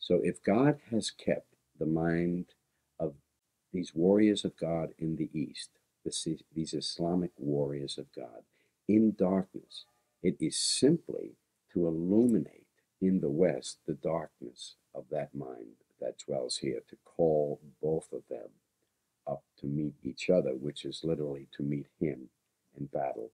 So if God has kept the mind of these warriors of God in the East, these Islamic warriors of God, in darkness, it is simply to illuminate in the West the darkness of that mind that dwells here, to call both of them up to meet each other, which is literally to meet Him in battle.